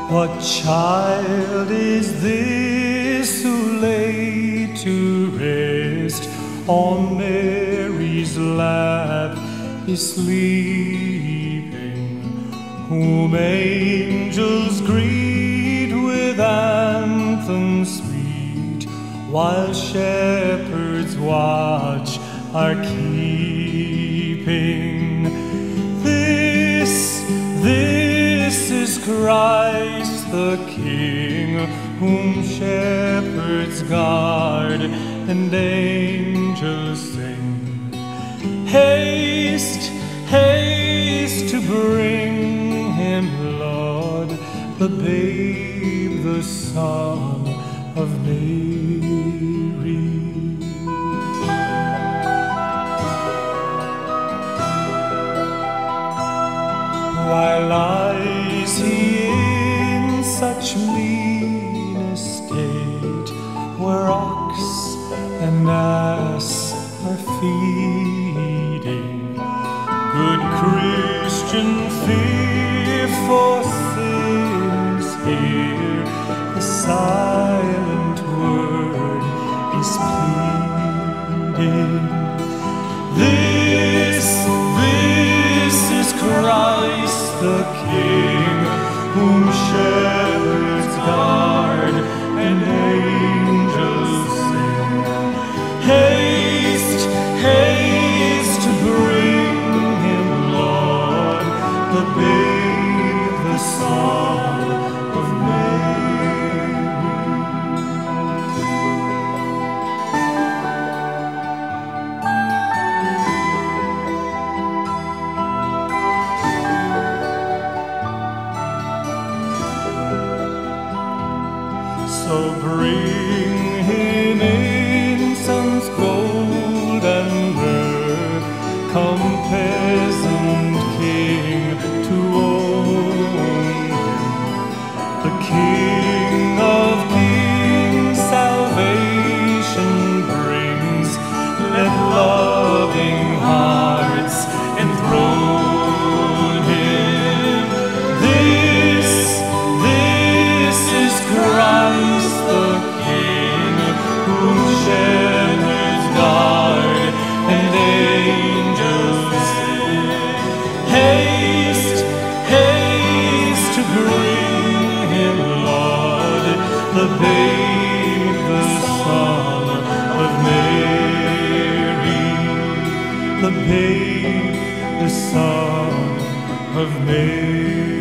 What child is this who lay to rest on Mary's lap is sleeping, whom angels greet with anthems sweet, while shepherds watch are keeping? This is Christ the King, whom shepherds guard and angels sing. Haste, haste to bring him, Lord, the babe, the Son of Mary. Why lies he in such mean estate, where ox and ass are feeding? Good Christian, fear for sins here, the silent word is pleading. This is Christ the King, whom shepherds guard and angels sing. Haste, haste to bring him, Lord, the babe, the Son of Mary. So bring him incense, gold, and myrrh. Come, peasant king, to own him. The King of kings salvation brings. Let loving hearts enthrone him. This is Christ the King, whom shepherds guard and angels sing. Haste, haste to bring him, Lord, the babe, the Son of Mary, the babe, the Son of Mary.